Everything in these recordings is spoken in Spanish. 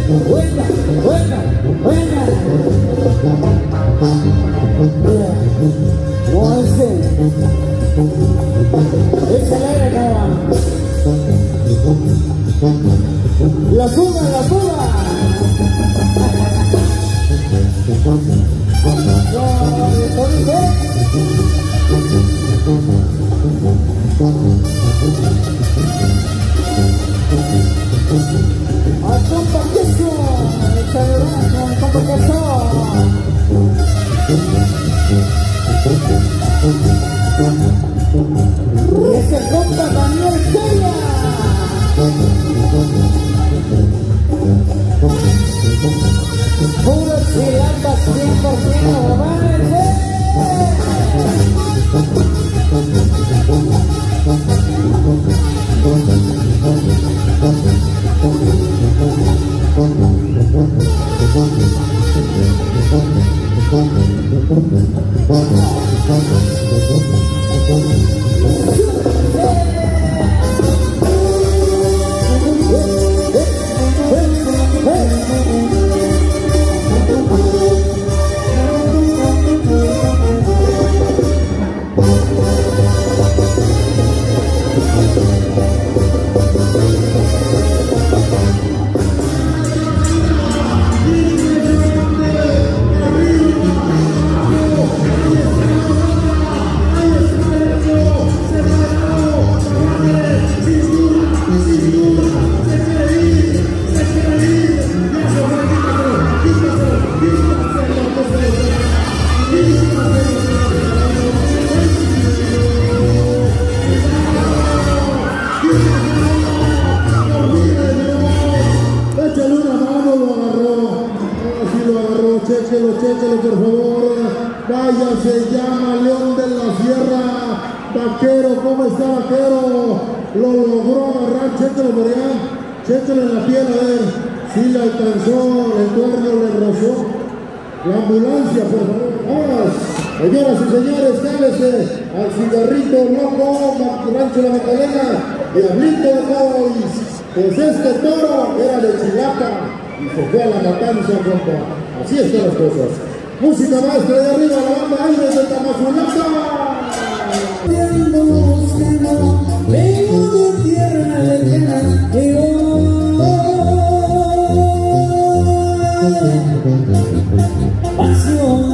Buena, buena, buena. No, ese el aire, cabrón. La fuga, la fuga. ¡Al compa queso! ¡Échale brazo al compa queso! ¡Y ese compa Daniel Celia! ¡Puro chilamba 100%! ¡Vámonos! Chéquelo, por favor. Vaya, se llama León de la Sierra. Vaquero, ¿cómo está, Vaquero? Lo logró agarrar, chéquelo por allá. Chéquelo en la piel, a ver si le alcanzó, el cuerno le rozó. La ambulancia, por favor. Vámonos. Señoras y señores, cálese al cigarrito loco, Rancho La Magdalena, Diablito de Boys. Pues este toro era de Chilapa y se fue a la matanza, compa. Así están las cosas. Música maestra de arriba, la banda Aires de Tamazulapa. Vengo de tierra lejana, pasión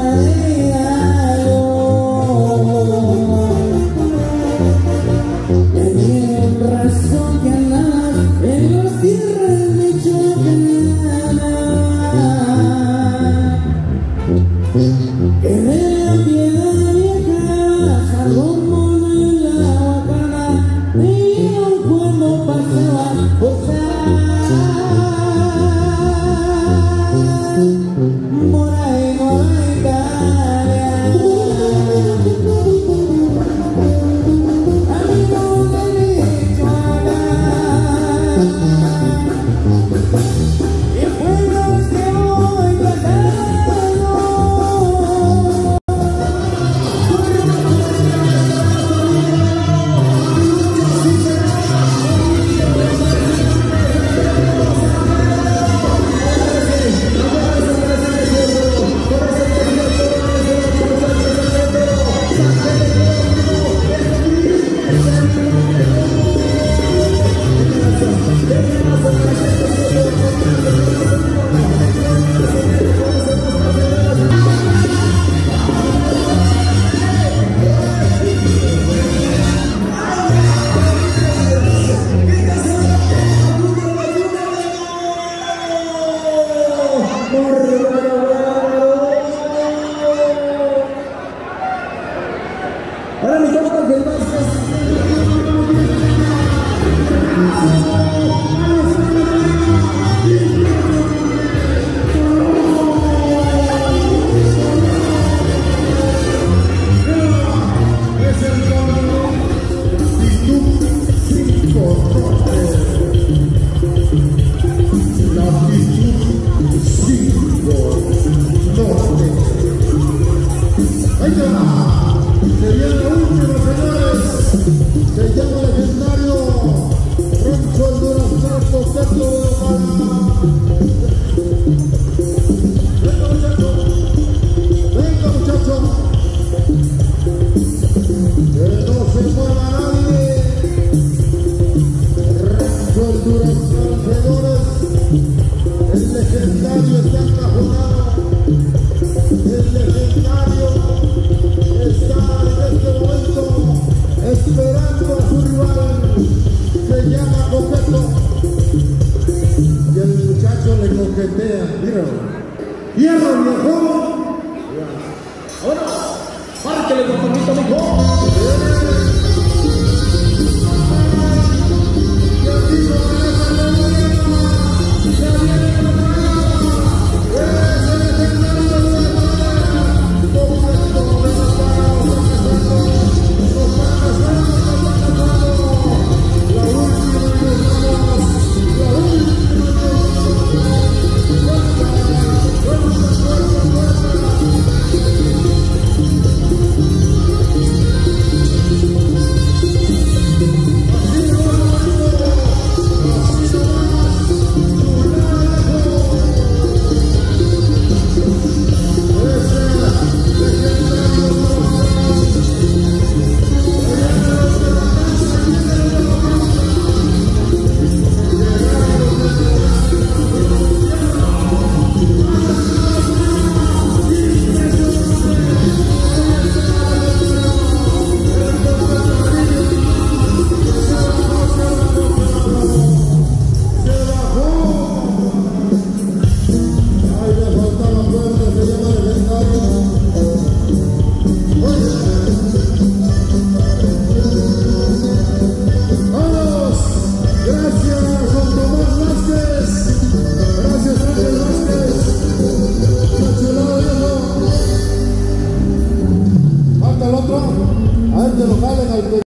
tenía razón que andar en las tierras michoacanas. Que de la piedra vieja, Salomón y la bacana, vino cuando pasó a posar. Moray, amigo de Michoacán, y fueron que voy pasando. Ahora mi compa que setea, míralo. Hierro, viejo. Vámonos. Márquele, compañero.